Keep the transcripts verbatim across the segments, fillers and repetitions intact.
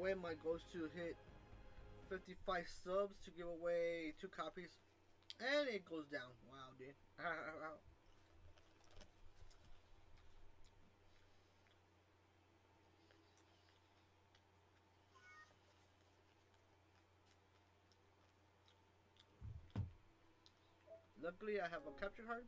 away. My goal is to hit fifty-five subs to give away two copies. And it goes down. Wow, dude. Luckily, I have a capture card.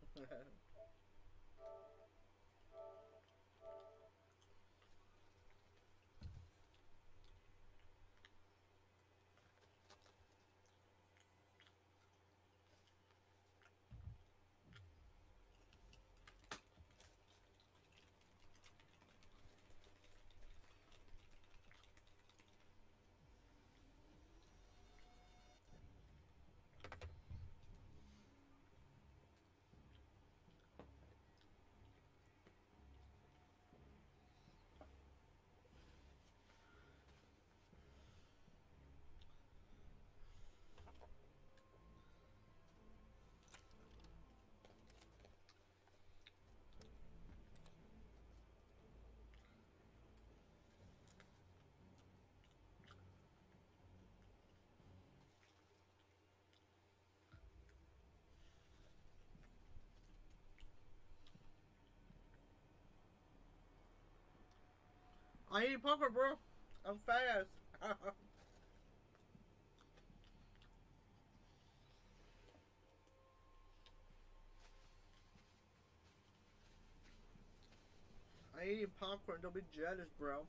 I eat popcorn, bro. I'm fast. I eat popcorn. Don't be jealous, bro.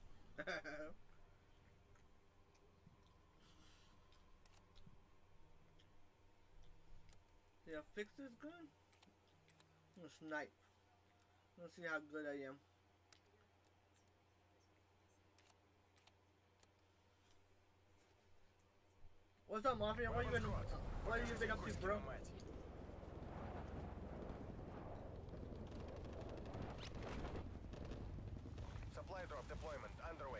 Yeah, fix this good. I'm gonna snipe. Let's see how good I am. What's up, Mafia? What are you been, what are you been up to, bro? Supply drop deployment underway.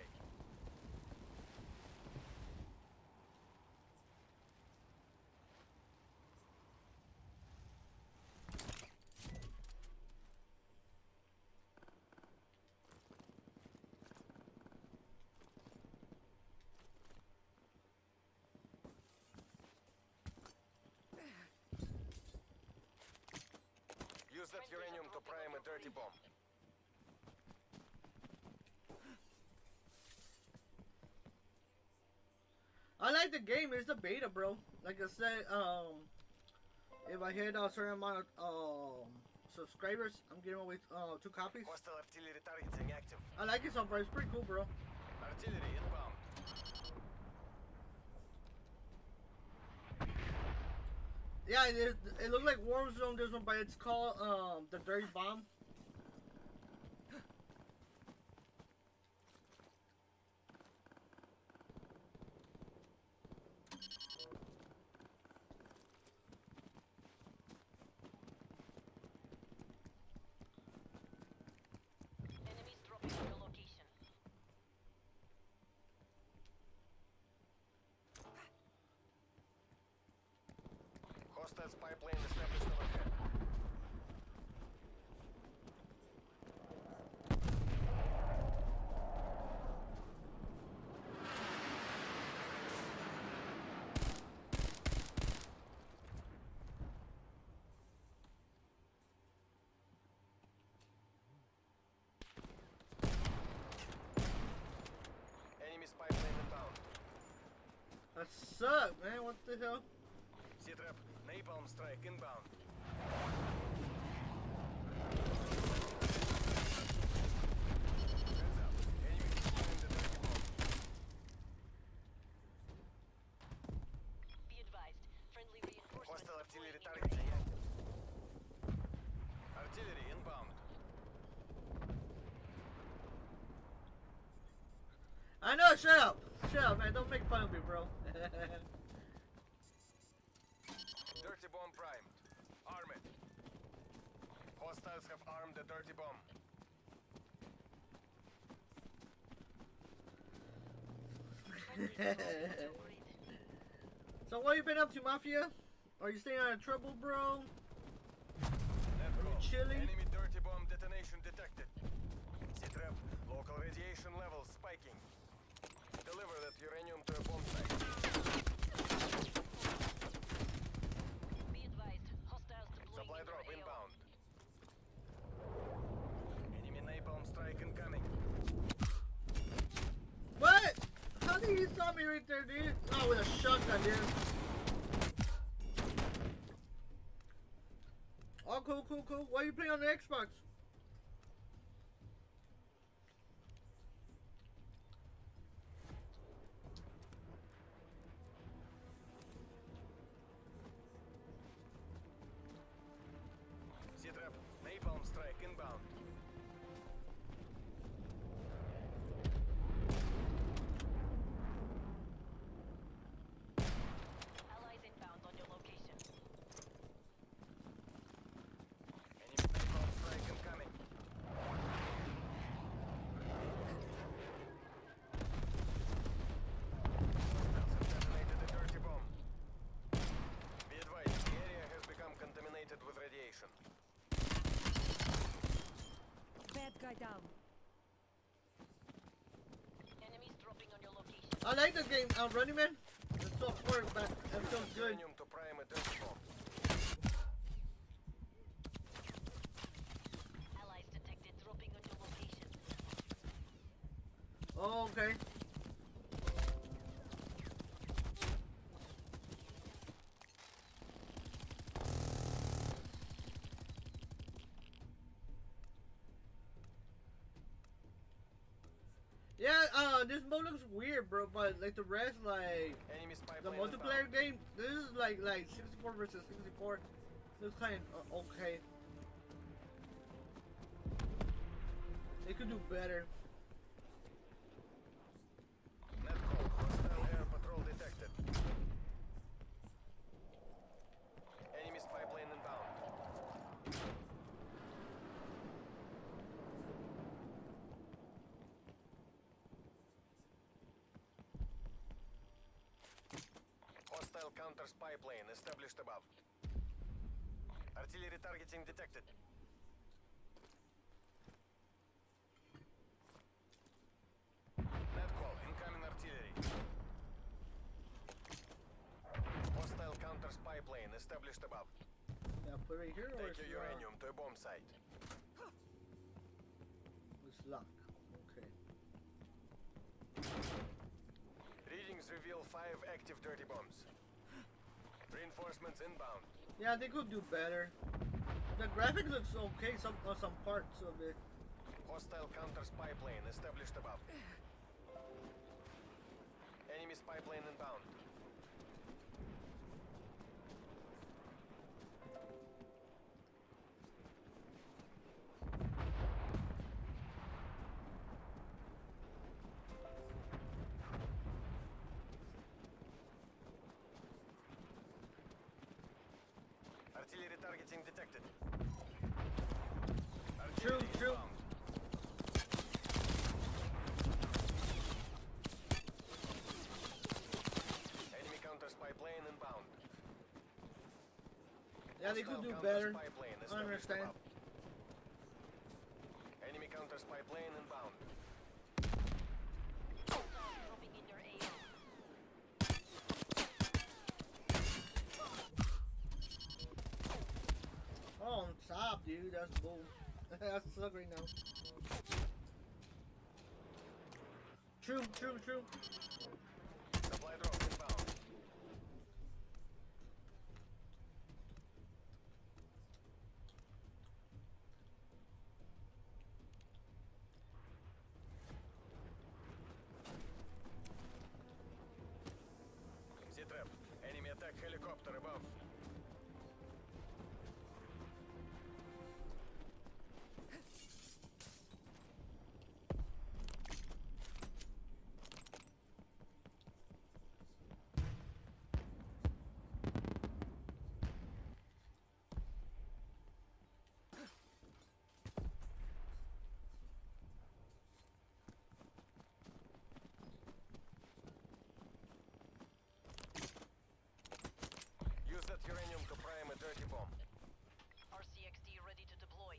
Use that uranium to prime a dirty bomb. I like the game. It's the beta, bro. Like I said, um, if I hit a certain amount of um, subscribers, I'm giving away uh, two copies. Hostile artillery targeting active. I like it so far. It's pretty cool, bro. Artillery inbound. Yeah, it, it looks like Warzone, this one, but it's called um, the Dirty Bomb. Enemies dropping on your location. Hostiles pipeline established overhead. Enemy's pipeline inbound. That sucks, man. What the hell? C-trap, napalm strike inbound. Hands up. Enemy deploying the dirty bomb. Be advised. Friendly reinforcements. Hostile deploying artillery in your targeting area. active. Artillery inbound. I know, shut up. Shut up, man. Don't make fun of me, bro. Dirty bomb primed. Arm it. Hostiles have armed the dirty bomb. So what you been up to, Mafia? Are you staying out of trouble, bro? Let's go. Chilling? Enemy dirty bomb detonation detected. C-trap, local radiation levels spiking. Deliver He saw me right there, dude. Oh, with a shotgun, dude. Oh, cool, cool, cool. Why are you playing on the Xbox? Z-Trap, napalm strike inbound. Allies inbound on your location. Enemy napalm strike incoming. Hostiles have detonated a dirty bomb. Be advised, the area has become contaminated with radiation. Bad guy down. Enemies dropping on your location. I like this game, uh, Running Man. It's so far back. It feels good. Uranium to prime a dirty bomb. Allies detected dropping on your location. Oh, okay. Yeah, uh, this mode looks weird, bro. But like the rest, like Enemy spy the plane multiplayer inbound. game, this is like like sixty-four versus sixty-four. Looks kind of uh, okay. They could do better. Net call, hostile air patrol detected. Enemy spy plane inbound. Hostile counter spy plane established above. Artillery targeting detected. Net call, incoming artillery. Hostile counter spy plane established above. Yeah, put it right here or Take it's your uh, uranium to a bomb site. it's locked. Okay. Readings reveal five active dirty bombs. Reinforcements inbound. Yeah, they could do better. The graphic looks okay. Some uh, some parts of it. Hostile counter spy plane established above. Enemy spy plane inbound. Artillery targeting detected. True, Artillery true. inbound. Enemy counter spy plane inbound. Yeah, they could Hostile do counter better. spy plane I established understand. above. Enemy counter spy plane inbound. Hostiles dropping in your A O. Oh, on top, dude. That's bull. That's suck right now. True, true, true. Supply drop inbound. Z-Trap, enemy attack helicopter above. Use that uranium to prime a dirty bomb. R C X D ready to deploy.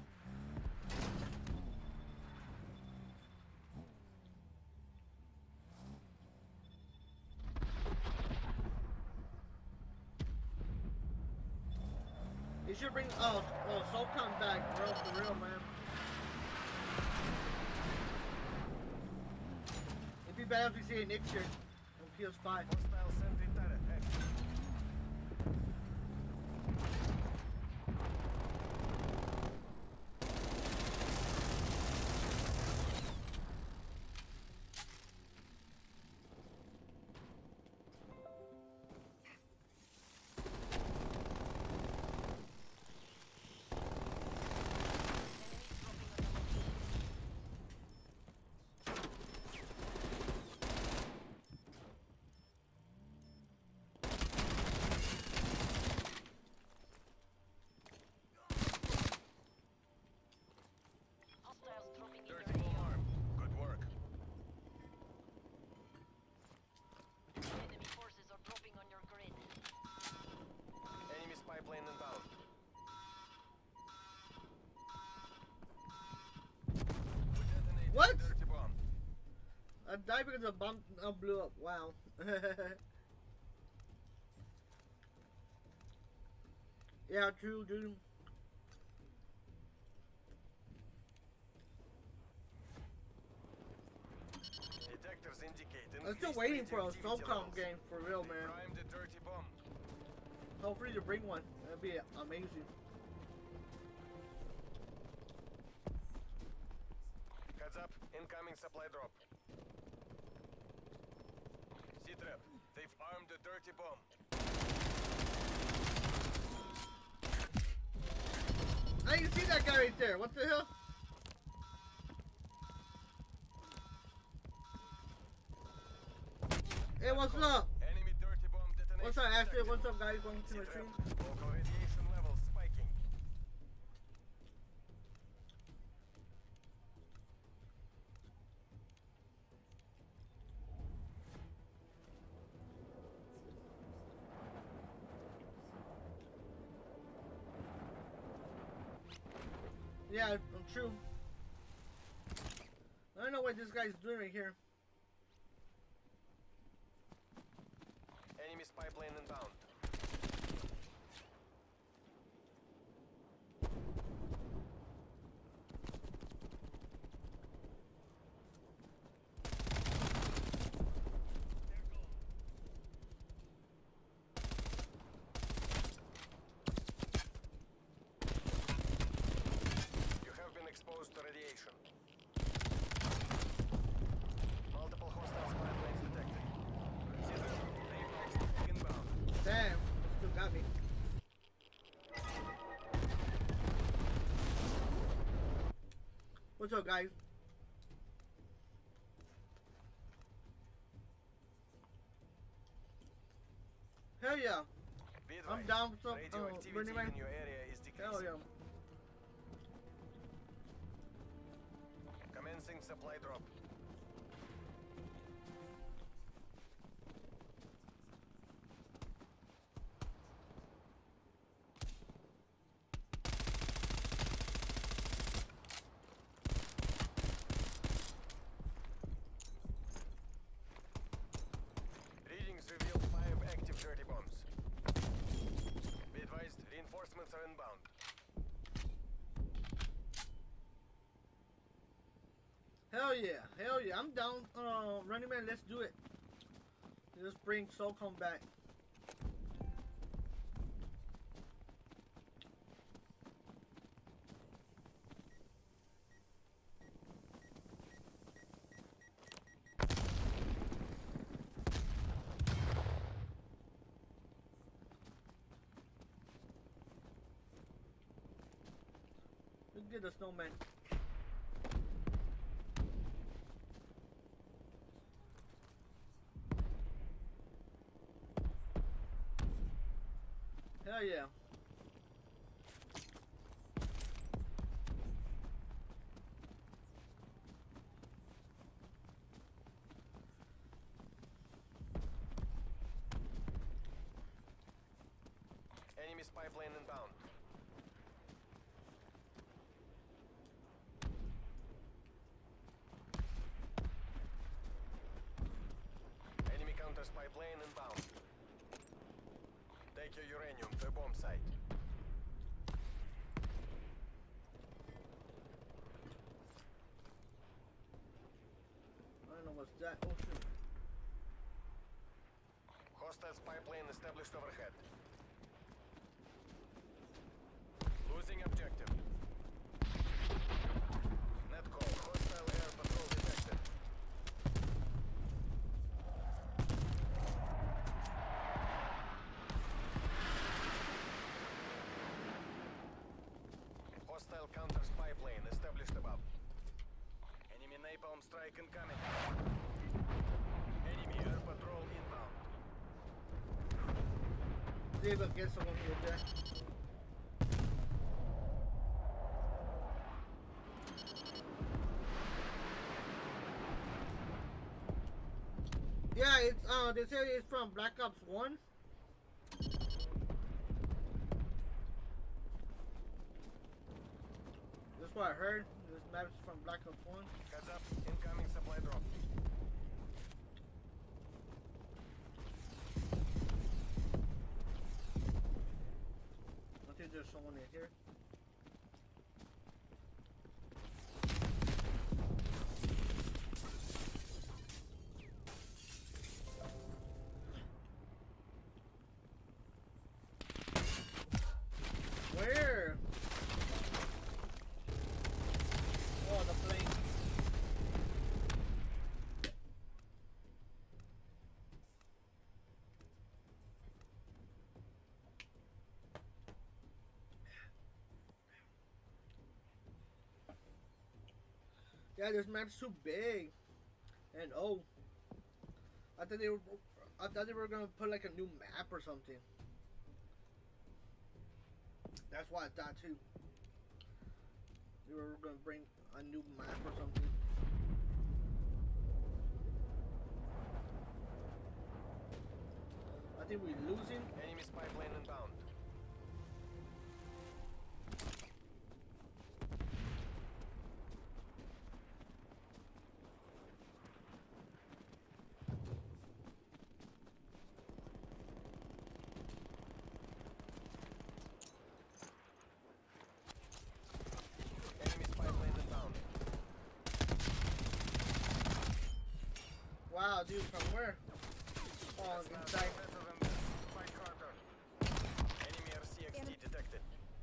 You should bring oh oh Sultan back, bro, for real, man. It'd be bad if we see it next year on P S five. Hostile sentry turret active. Hostiles dropping in your Dirty bomb A O. armed. Good work. Enemy forces are dropping on your grid. Enemy spy plane inbound. We detonated What? the dirty bomb. I died because the bomb uh, blew up. Wow. Yeah, true, dude. Detectors indicate I'm still increased waiting for a radioactivity SOCOM levels. game for real, They man. primed the dirty bomb. Hopefully to bring one. That'd be amazing. Heads up, incoming supply drop. C-trap, they've armed the dirty bomb. I didn't see that guy right there. What the hell? Hey, what's up? Enemy dirty bomb detonation. What's up, Ashley? detected. What's up, guys? Going to the C-trap, stream. local radiation levels spiking. Yeah, I'm true. I don't know what this guy's doing right here. Enemy spy plane inbound. You have been exposed to radiation. Multiple hostile spy planes detected. C-trap, they've inbound. Damn, still got me. What's up, guys? Hell yeah. Be I'm advised, down with some, uh, radioactivity Burning Man. in your area is decreasing. Hell yeah. Commencing supply drop. Readings reveal five active dirty bombs. Be advised, reinforcements are inbound. Hell yeah. Hell yeah. I'm down. Uh, Running Man, let's do it. Let's bring SOCOM back. Let's get the snowman. Hell yeah. Enemy spy plane inbound. Enemy counter spy plane inbound. Take your uranium to a bomb site. I don't know What's that? Oh shoot. Hostile spy plane established overhead. Losing objective. Net call. Hostile air patrol detected. Hostile counter spy plane established above. Enemy napalm strike incoming. Enemy air patrol inbound. See if I get someone here, there. Yeah, it's uh they say it's from Black Ops one. That's what I heard. This map is from Black Ops one. Heads up, incoming supply drop. I think there's someone in here. Where? Oh, the plane. Yeah, this map's too big. And oh, I thought they were, I thought they were gonna put like a new map or something. That's why I thought too. They were gonna bring a new map or something. I think we're losing. Enemy spy plane inbound. Enemy spy plane inbound. Wow, dude, from where? Oh, That's not inside. better than this. Fight harder. Enemy R C X D detected.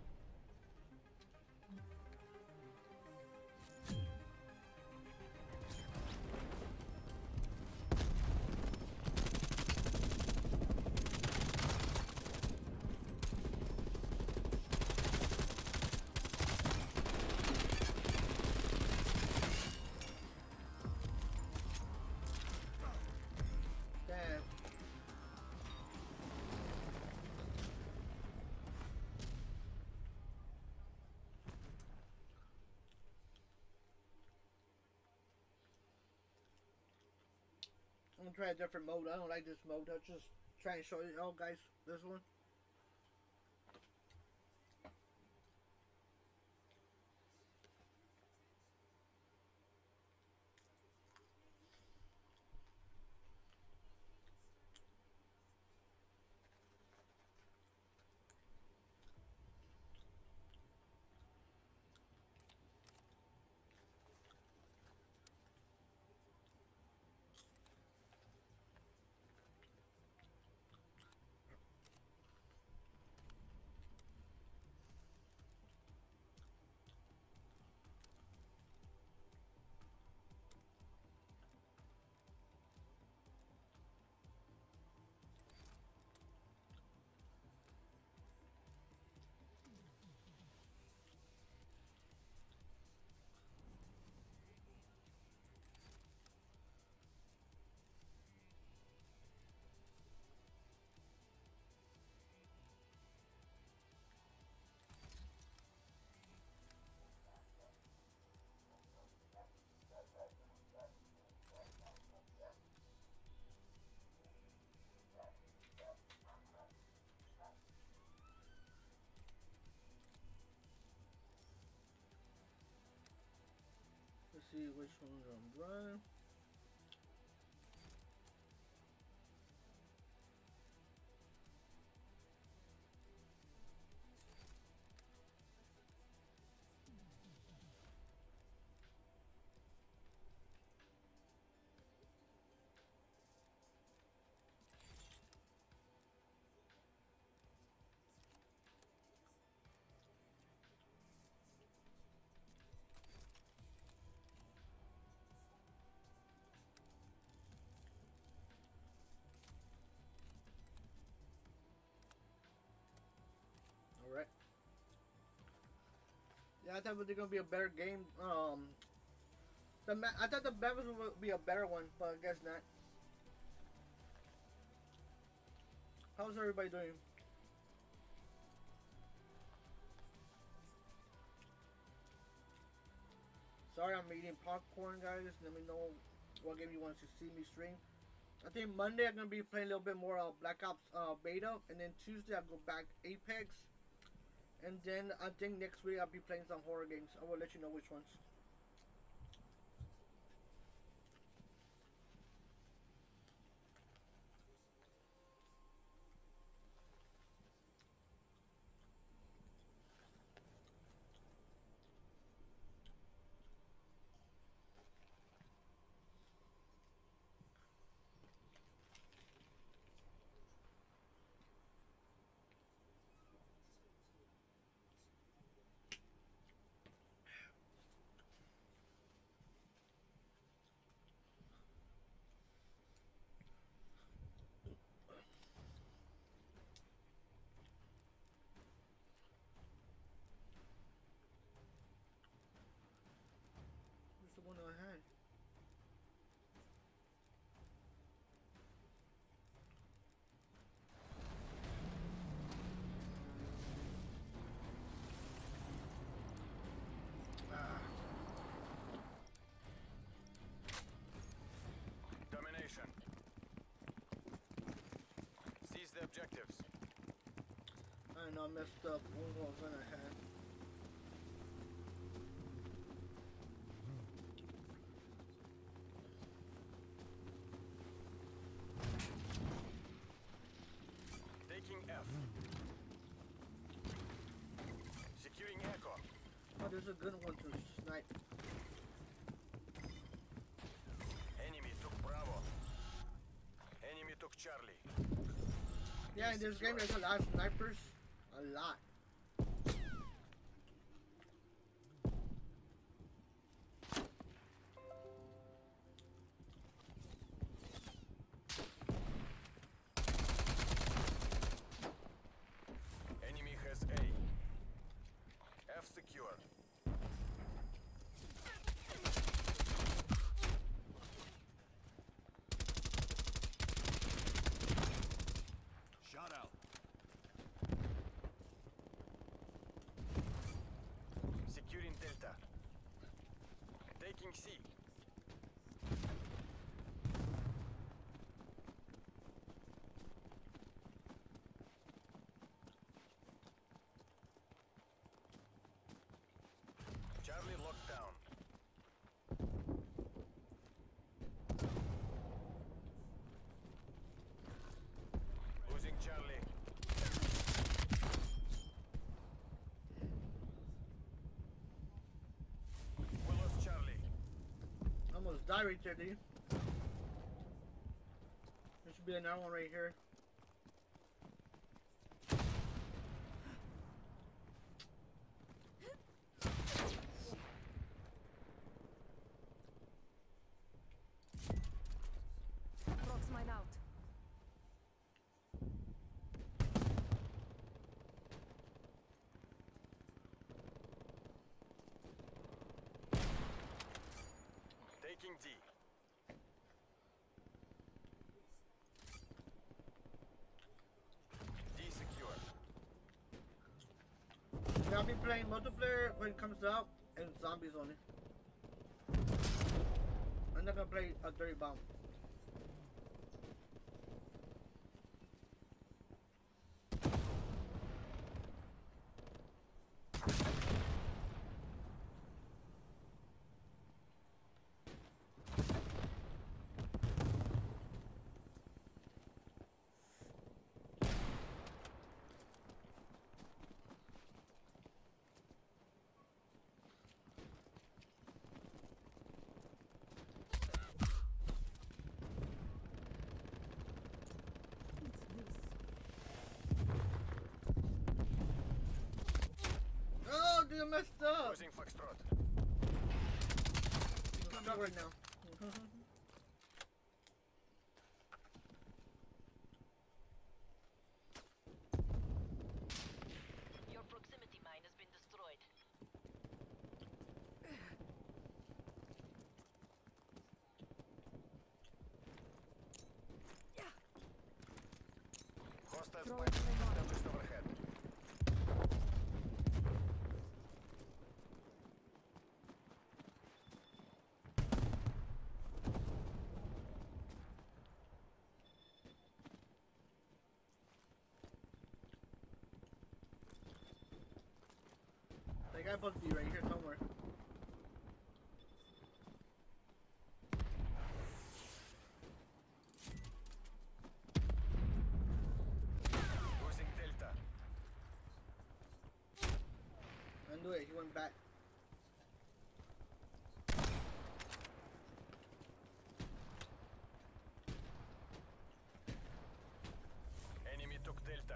Damn. I'm gonna try a different mode. I don't like this mode. I'll just try and show you all guys this one. Let's see which one's on Brian. I thought it was gonna be a better game. Um, the ma I thought the Bevers would be a better one, but I guess not. How's everybody doing? Sorry, I'm eating popcorn, guys. Let me know what game you want to see me stream. I think Monday I'm gonna be playing a little bit more uh, Black Ops uh, beta, and then Tuesday I'll go back Apex, and then I think next week I'll be playing some horror games. I will let you know which ones. Who's the one I had? Domination. Seize the objectives. I know I messed up. What was I had? Taking F. Securing Echo. Oh, there's a good one to snipe. Enemy took Bravo. Enemy took Charlie. Yeah, in this game there's a lot of snipers. A lot. Enemy has A. F secure. Shot out. Securing Delta. Taking C. Charlie locked down. Losing Charlie. We lost Charlie. Almost died right there, dude. There should be another one right here. Prox mine out. Taking D. D secure. Yeah, I'll be playing multiplayer when it comes out and zombies only. I'm not gonna play a dirty bomb. Oh, dude, I messed up. Losing Foxtrot. I'm not right now. Your proximity mine has been destroyed. Hostile Throw spy it plane in the established overhead. They got supposed to be right here somewhere. Losing Delta. I knew it. He went back. Enemy took Delta.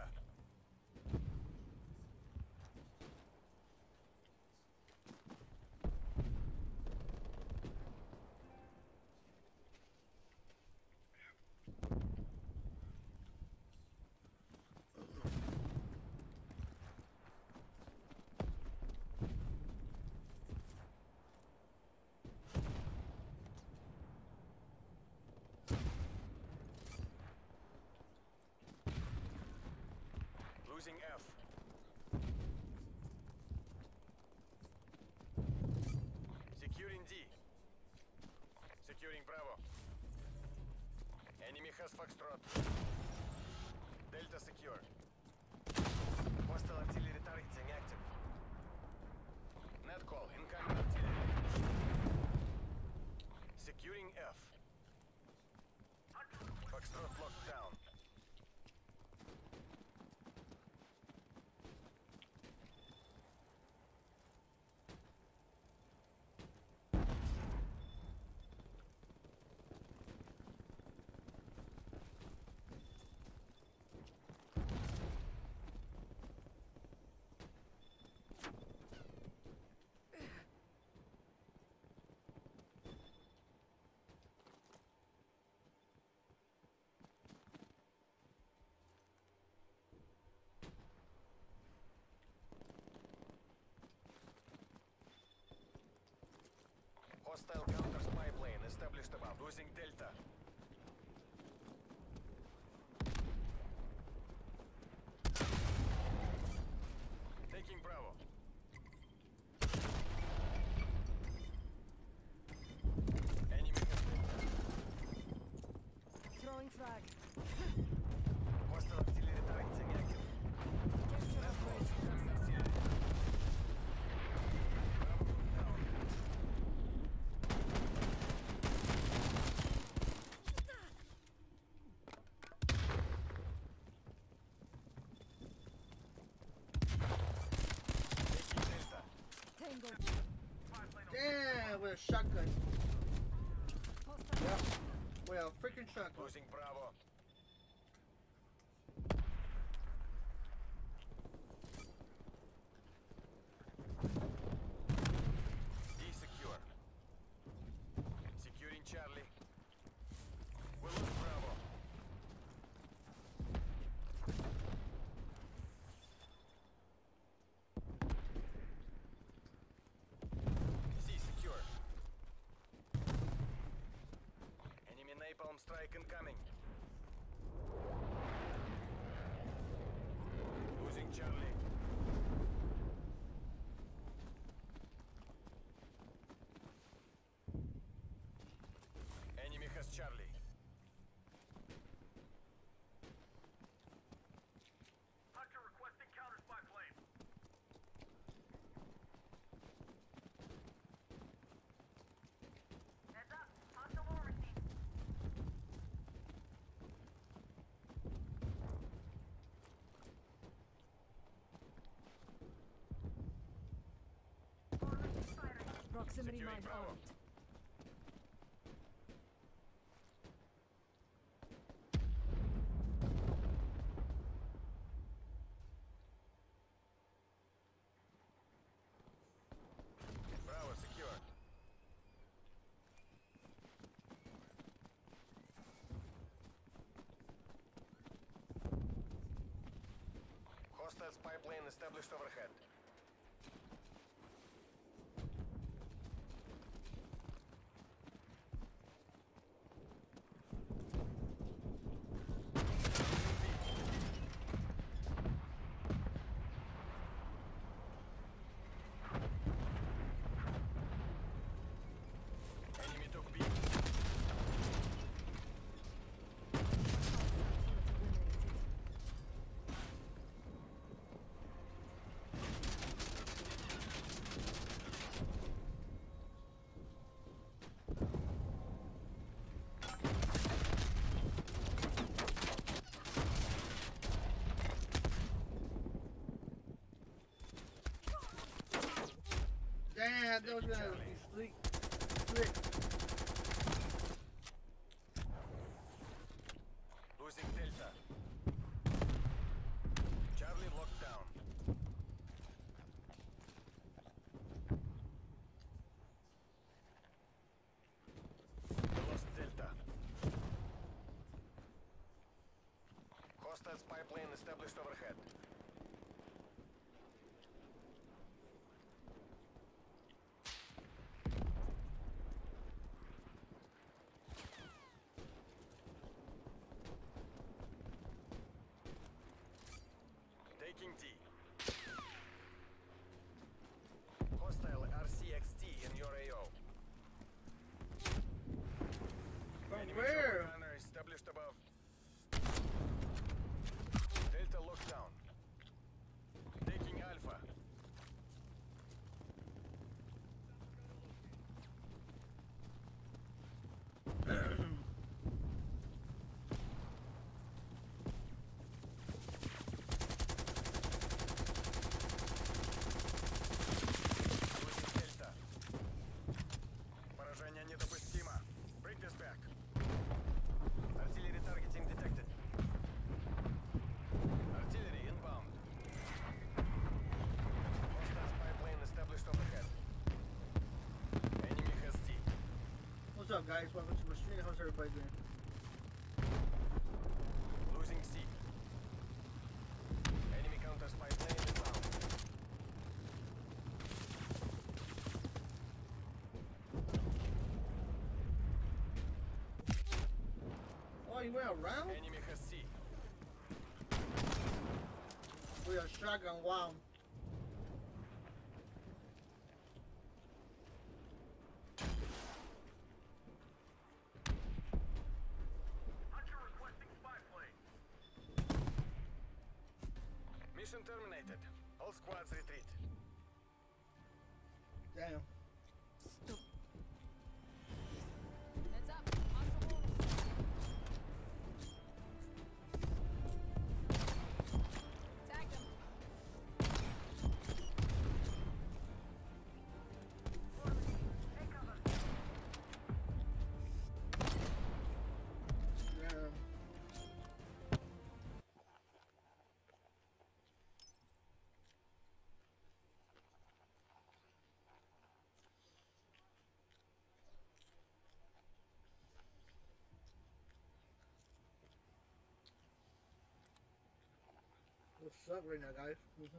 Losing F. Securing D. Securing Bravo. Enemy has Foxtrot. Delta secure. Hostile artillery targeting active. Net call, incoming artillery. Securing F. Foxtrot locked down. Hostile counter spy plane established above. Losing Delta. Taking Bravo. Enemy has Delta. Throwing frag. Hostile artillery targeting active. Capture Net call, operation incoming success. artillery. Bravo locked down. Taking Delta. Tango. Damn, with a shotgun. Hostile. Yeah, with a freaking shotgun. Losing Bravo. D secure. Securing Charlie. We lost Bravo. C secure. Enemy napalm strike incoming. Losing Charlie. Enemy has Charlie. Hunter requesting counter spy plane. Heads up. Hostile overseas. Proximity Securing mine Bravo. armed. Bravo secure. Hostile spy plane established overhead. Taking gonna Charlie. be sleep. Slick. Losing Delta. Charlie locked down. We lost Delta. Hostile spy plane established overhead. Taking D. Hostile R C X T in your A O. From Enemy where? chopper gunner established above. Delta lockdown. Taking Alpha. Losing Delta. Поражение недопустимо. Bring this back. Artillery targeting detected. Artillery inbound. Hostile spy plane established overhead. Enemy has D. What's up, guys? Welcome to my stream. How's everybody doing? Losing C. Enemy counter spy plane inbound. Oh, you went around? Enemy has C. With a shotgun. Wow. Hunter requesting spy plane. Mission terminated. All squads retreat. Damn. Stop. Heads up. Hostile war received. Tag them. Take cover. Damn. What's up right now, guys?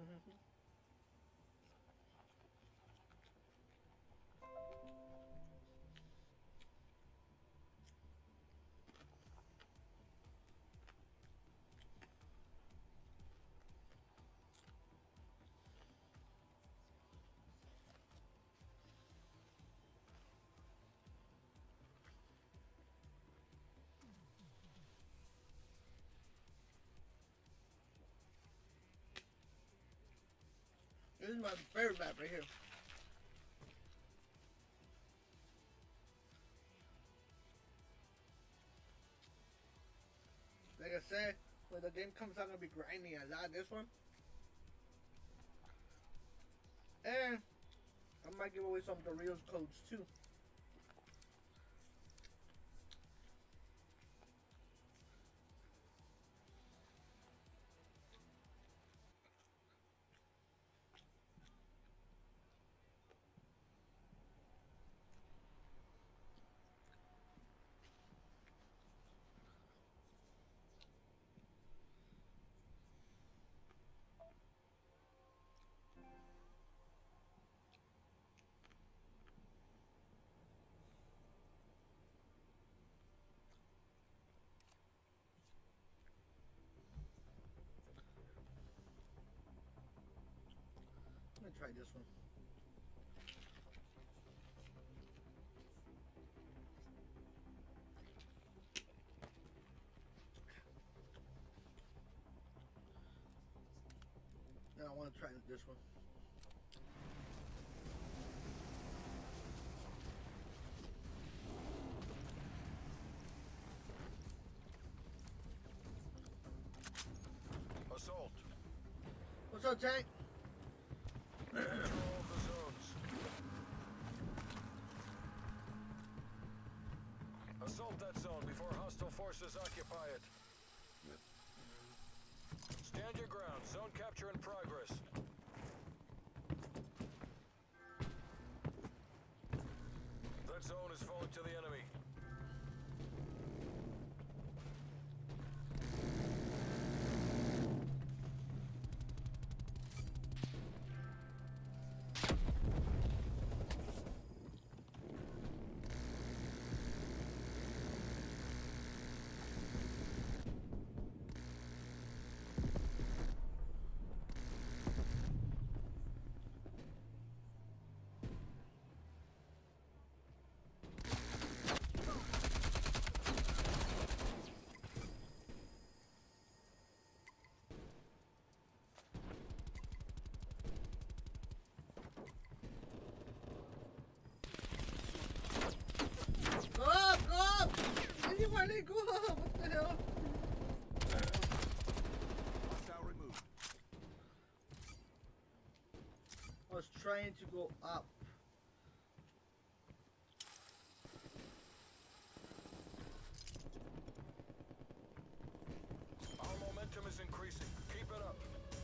This is my favorite map right here. Like I said, when the game comes out, I'm gonna be grinding a lot this one. And I might give away some Doritos codes too. I'm gonna try this one. Now I want to try this one. Assault. What's up, Tank? Control the zones. forces occupy it. Stand your ground. Zone capture in progress. That zone is falling to the enemy. Go up, go up! Anybody go up? What the hell? Hostile removed. I was trying to go up. Our momentum is increasing. Keep it up.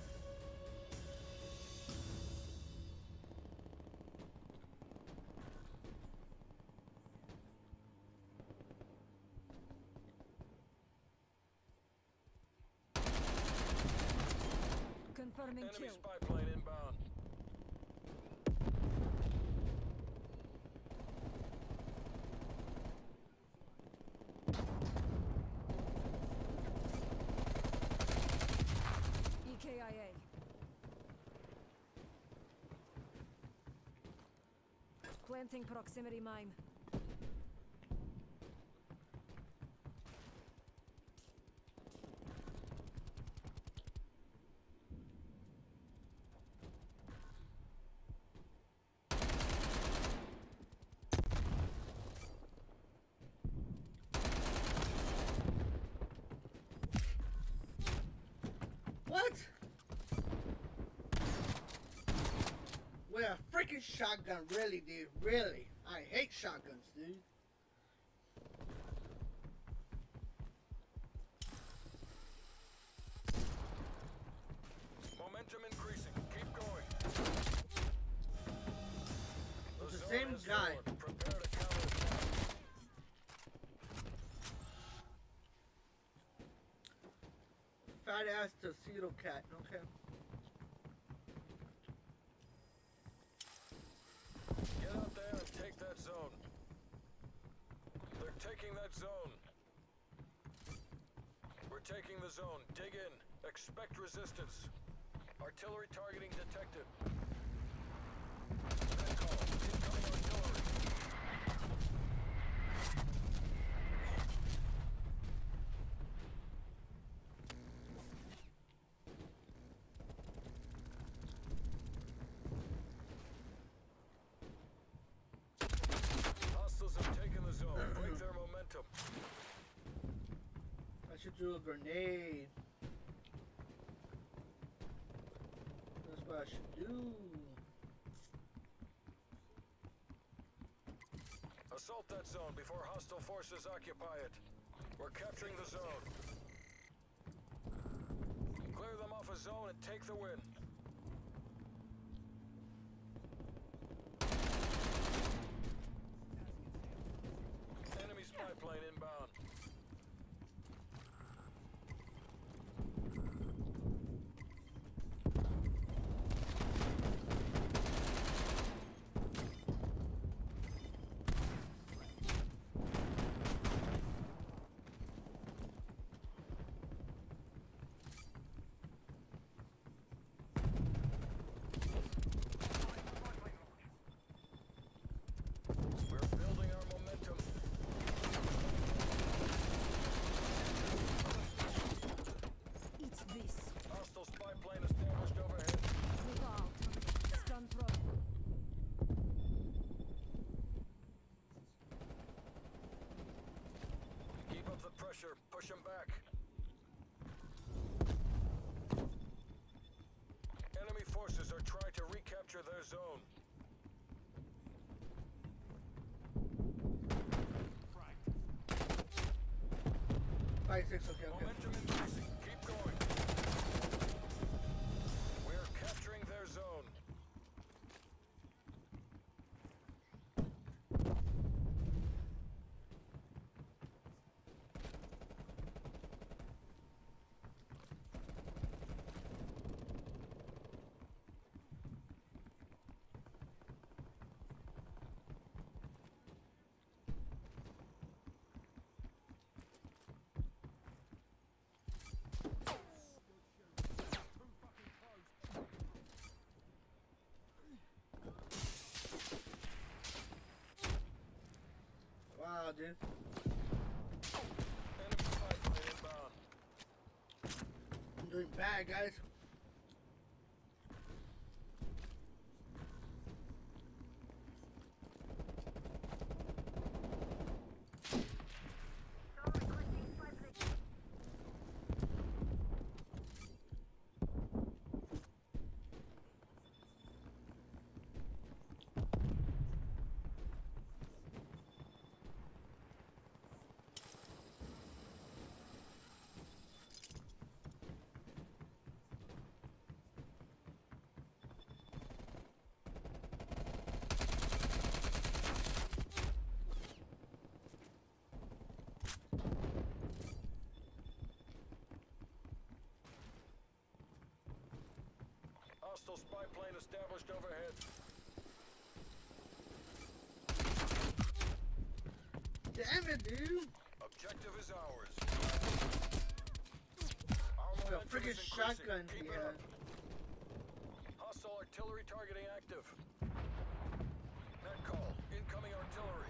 Confirming Enemy kill. spy plane inbound. E K I A. Planting proximity mine. What? With a freaking shotgun, really, dude. Really. I hate shotguns, dude. Momentum increasing. Keep going. It's the zone same has guy. fallen. Prepare to counterattack. Fat ass tuxedo cat. Okay. Get out there and take that zone. They're taking that zone. We're taking the zone. Dig in. Expect resistance. Artillery targeting detected. Good call. Incoming artillery. Hostiles have taken the zone. Break their momentum. I should do a grenade. That's what I should do. Assault that zone before hostile forces occupy it. We're capturing the zone. Clear them off a zone and take the win. Enemy spy plane inbound. We're building our momentum. Eat this. Hostile spy plane established overhead. Move out. Stun pro. Keep up the pressure. Push them back. Enemy forces are trying to recapture their zone. Fragged. five six. Okay, okay. Momentum increasing. Keep going. We're capturing their zone. Wow, dude. Enemy spy plane inbound. I'm doing bad, guys. Zone requesting spy plane. Hostile spy plane established overhead. Damn it, dude. Objective is ours. Oh, Our a momentum freaking is increasing. shotgun Keep he it had. up. Hostile artillery targeting active. Net call. Incoming artillery.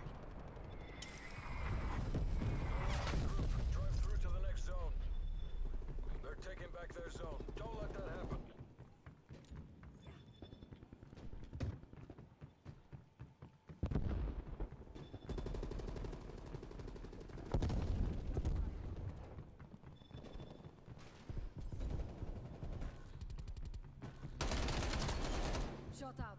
Group, drive through to the next zone. They're taking back their zone. Don't let that happen. Shot out.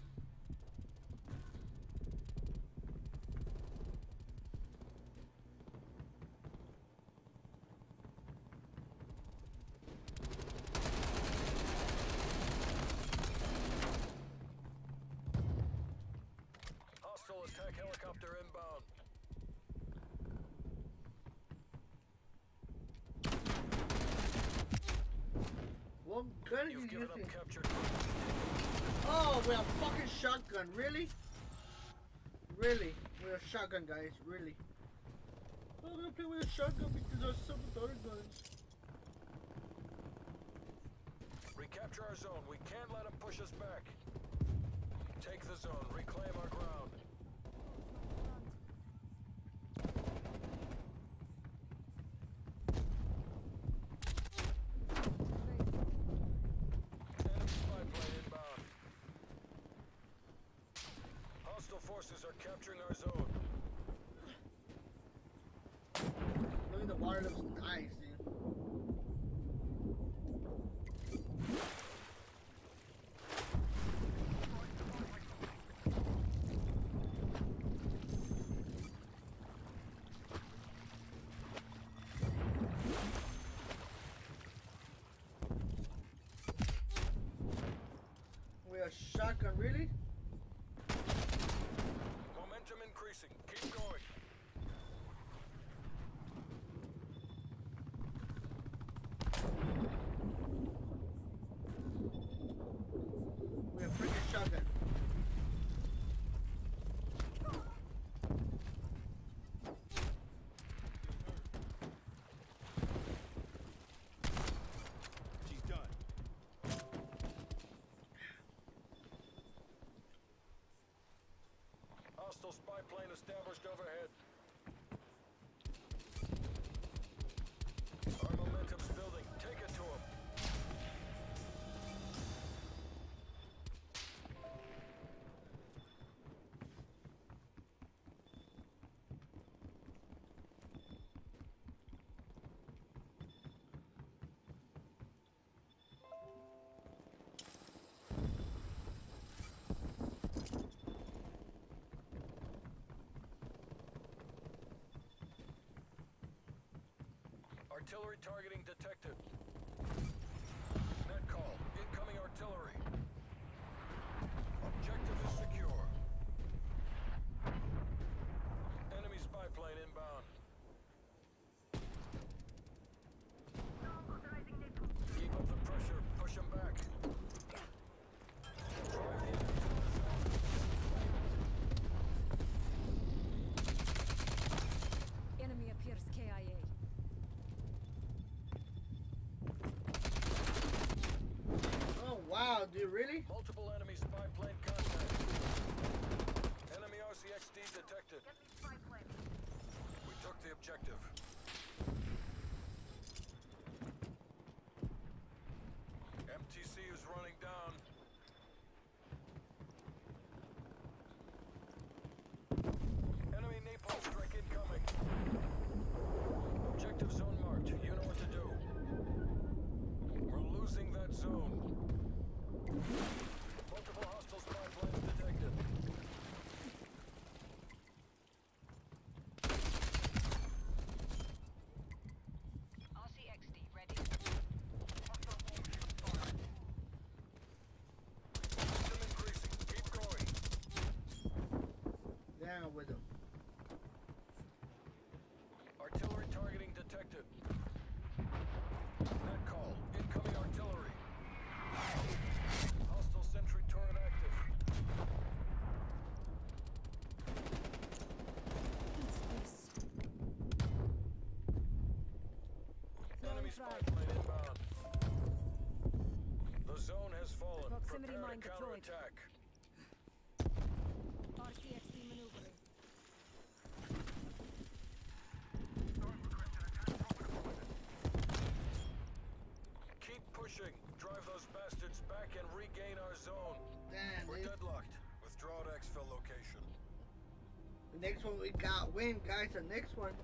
Hostile attack helicopter inbound. What gun are you You've given using? up captured. Oh, we have fucking shotgun. Really? Really? We have shotgun, guys. Really? I'm gonna play with a shotgun because there's some other guns. Recapture our zone. We can't let them push us back. Take the zone. Reclaim our ground. Enemy spy plane inbound. Hostile forces are capturing our zone. Look at the water, looks nice, dude. We have shotgun, really? Momentum increasing. Keep going. We have freaking shotgun. She's done. Hostile spy plane established overhead. Our momentum's building. Take it to them. Artillery targeting detected. Net call. Incoming artillery. Objective is secure. Enemy spy plane inbound. Authorizing NATO. Keep up the pressure. Push them back. Drive the enemy to the zone. Enemy appears K I A. Oh wow, dude, really? Multiple enemy spy plane contact. Enemy R C X D detected. Get me spy plane. We took the objective. M T C is running down. Enemy napalm strike incoming. Objective zone marked. You know what to do. We're losing that zone. Multiple hostile spy planes detected. R C X D ready. Momentum increasing. Keep going. Down with him. Artillery targeting detected. Net call. Incoming artillery. Hostile sentry turret active. Eat this. Enemy Throwing spy frag. plane inbound. The zone has fallen. Proximity Prepare mine to deployed. counterattack. R C X D maneuvering. Keep pushing. Drive those bastards back and regain our zone. Damn, We're dude. deadlocked. Withdraw to exfil location. The next one we got win, guys. The next one.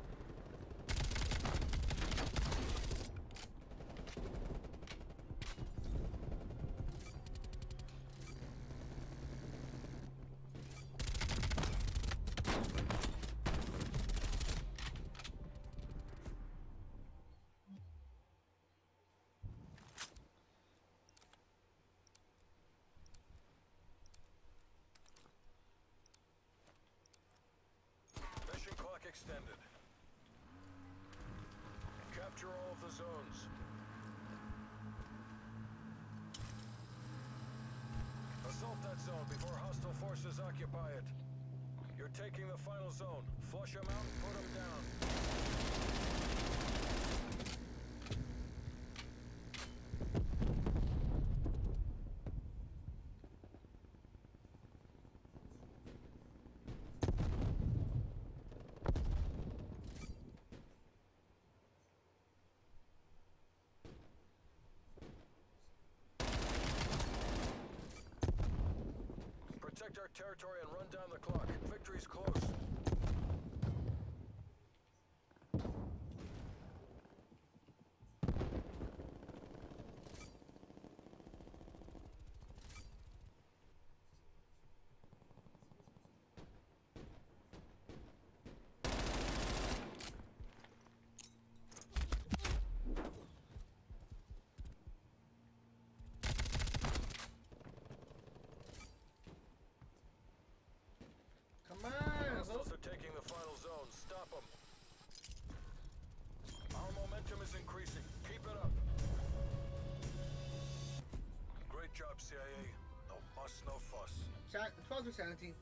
Mission clock extended. Capture all of the zones. Assault that zone before hostile forces occupy it. You're taking the final zone. Flush them out and put them down. Protect our territory and run down the clock. Victory's close. Come on. Hostiles are taking the final zone. Stop them. Our momentum is increasing. Keep it up. Great job, C I A. No muss, no fuss. Sa- twelve to seventeen.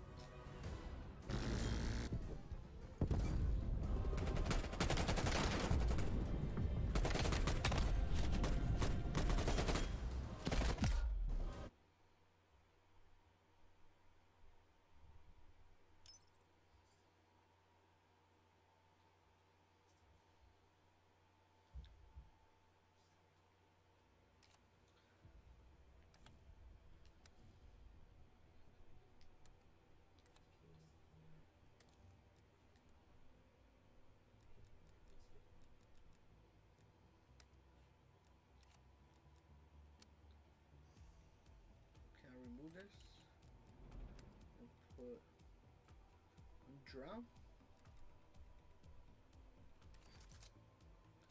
Can I remove this? And put drown.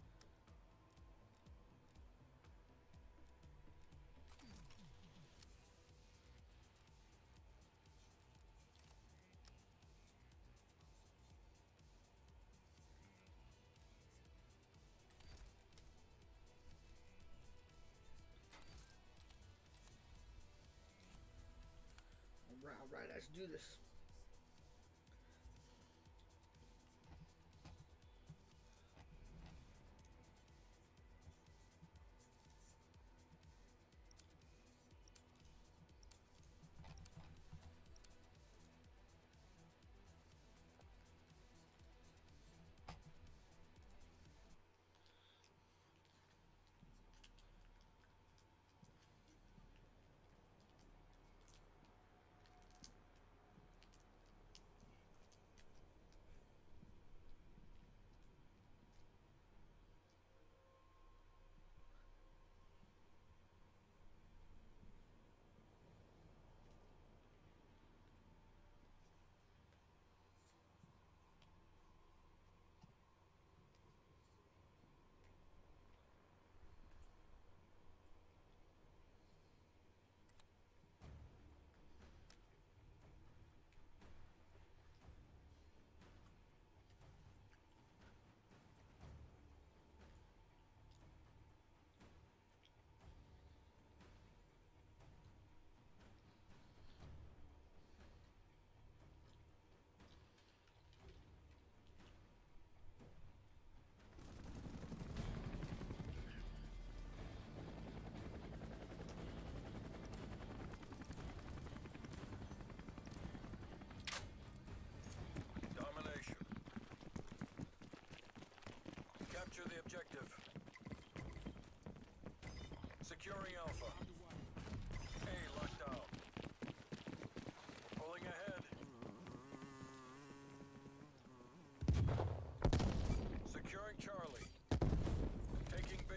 do this. Domination. Capture the objective. Securing Alpha. A locked down. Pulling ahead. Securing Charlie. Taking B.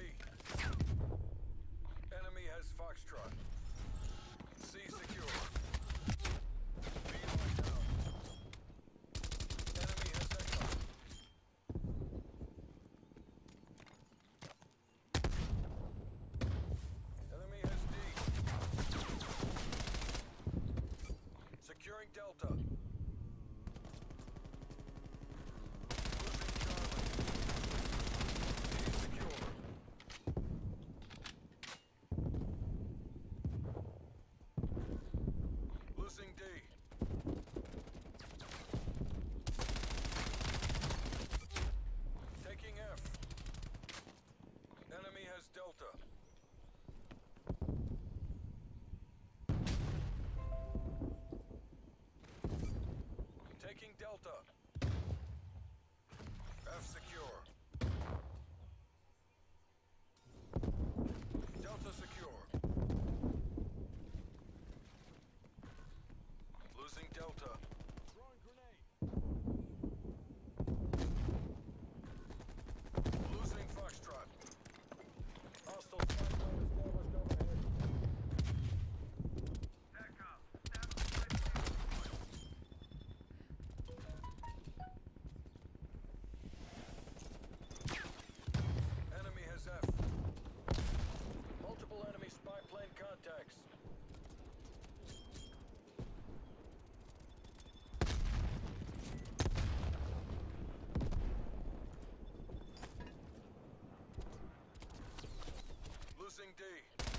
Enemy has Foxtrot. C secure. B locked down. Enemy has Echo. Enemy has D. Securing Delta. Losing Charlie. D secure. Losing D. Taking F. Enemy has Delta. Taking Delta. F secure. Delta secure. Losing Delta. Throwing grenade. Losing Foxtrot. Hostile flight line established overhead. Enemy has F. Multiple enemy spy plane contacts. Losing D.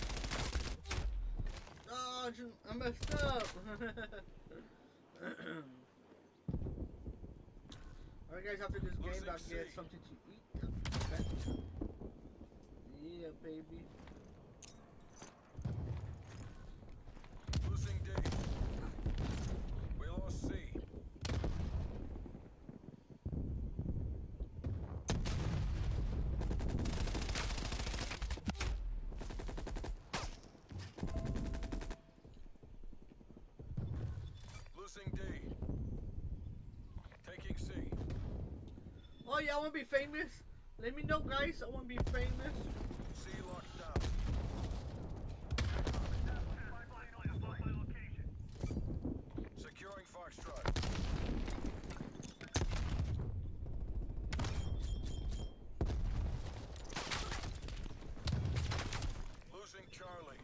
Oh, I just- I messed up. Alright guys, after this game, Losing I'll get C. something to eat. Okay. Yeah, baby. Losing D. We lost C. Losing D. Taking C. Oh yeah, I want to be famous. Let me know, guys. I want to be famous. C locked down. Securing Foxtrot. Losing Charlie.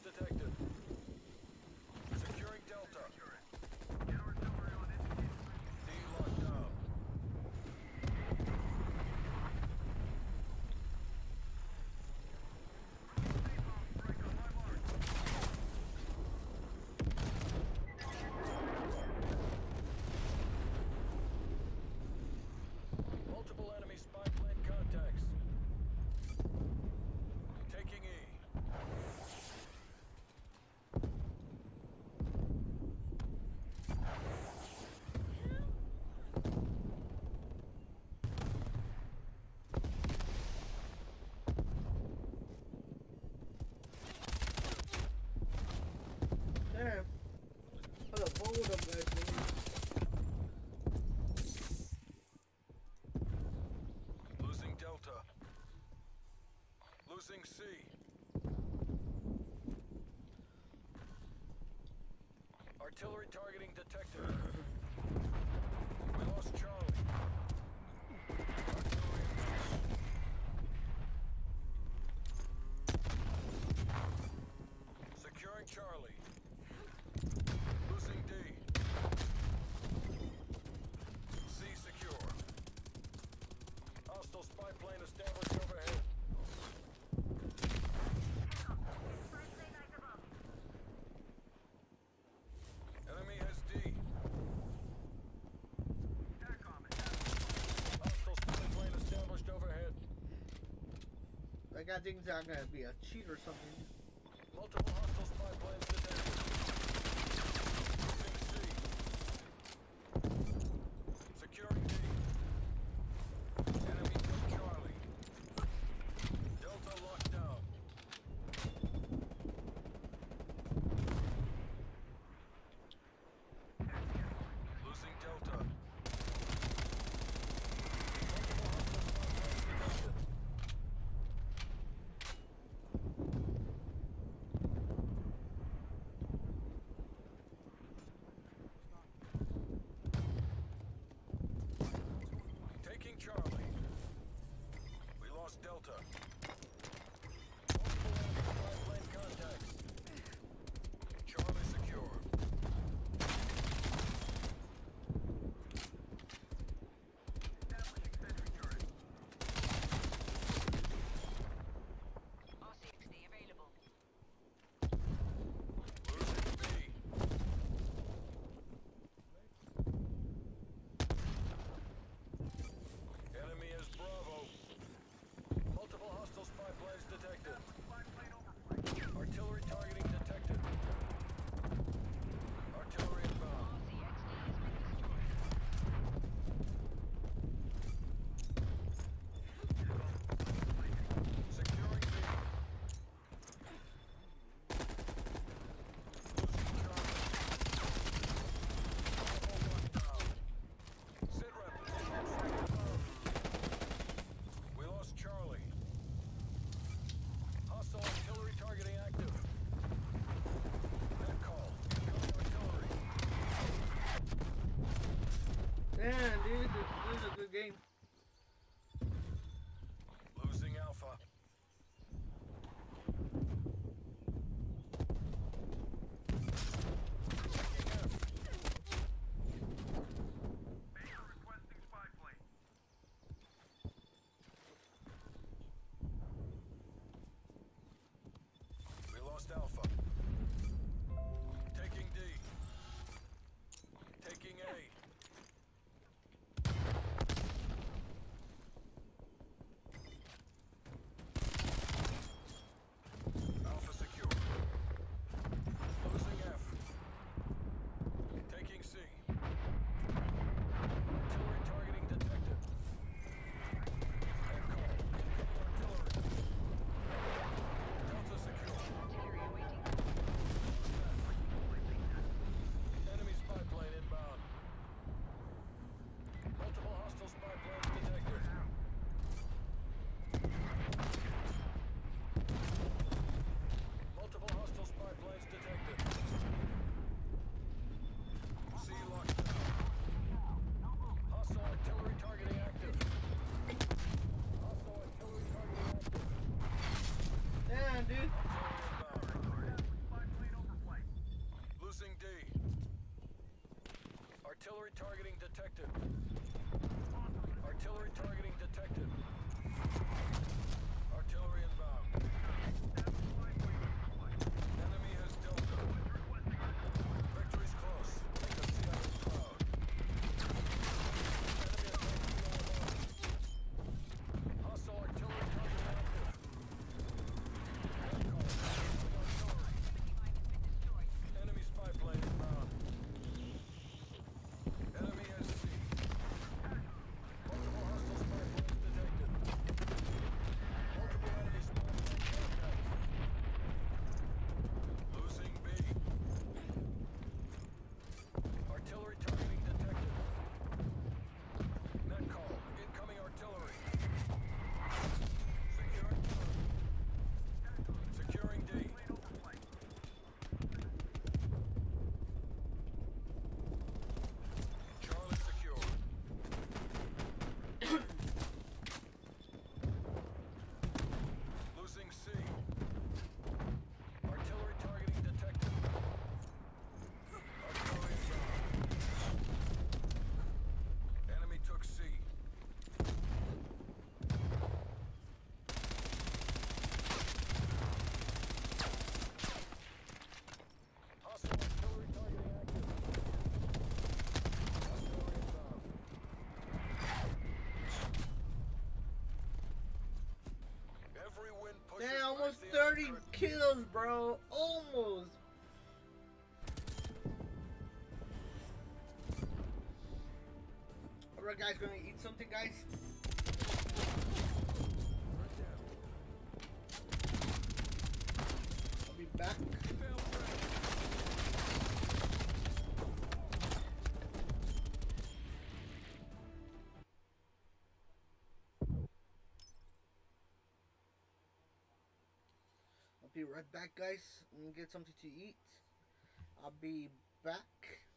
detected. Securing Delta. D locked down. Multiple enemy spy plane contacts. Taking E. Damn. Hold up, hold up, guys. Losing Delta. Losing C. Artillery targeting detected. We lost Charlie. Artillery securing Charlie. Losing D. C secure. Hostile spy plane established overhead. Enemy has D. Hostile spy plane established overhead. That guy thinks I'm gonna be a cheat or something. Multiple hostile spy planes detected. Losing C. Securing D. Enemy took Charlie. Delta locked down. Losing Delta. Multiple hostile spy planes detected. Taking Charlie. We lost Delta. Multiple enemy spy plane contacts. Charlie secure. R C X D available. Losing B. Enemy is Bravo. Multiple hostile spy planes detected. Artillery targeting detected. Artillery inbound. R C X D has been destroyed. Securing B. Losing Charlie. Bravo locked down. Sit rep position confirmed. We lost Charlie. Hostile artillery targeting active. Net call. Incoming artillery. Damn, dude, this, this is a good game. Losing Alpha. Taking F. We lost Alpha. Taking D. Taking A. detected. Artillery targeting detected. Artillery inbound. Enemy has Delta. Victory's close. Make them see out of the cloud. Enemy attacking Noah. Hostile artillery target active. Net call. Artillery. Enemy spy plane inbound. Enemy has C. Multiple hostile spy planes detected. Multiple enemy spy planes contact. Losing B. Artillery targeting detected. Net call. Incoming artillery. Securing Securing D. Charlie secure. Losing C. Artillery targeting detected. Artillery inbound. Enemy took C. Hostile artillery targeting active. Artillery inbound. Every win pushes Damn, almost back the thirty outcry. kills, bro. Almost. Alright, guys, gonna eat something, guys. I'll be back. I'll be right back, guys. I'm gonna get something to eat. I'll be back.